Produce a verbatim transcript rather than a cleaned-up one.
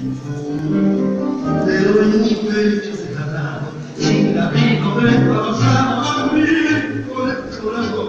per ogni peggio scalato, si capisco che cosa a me, con il tuo lavoro.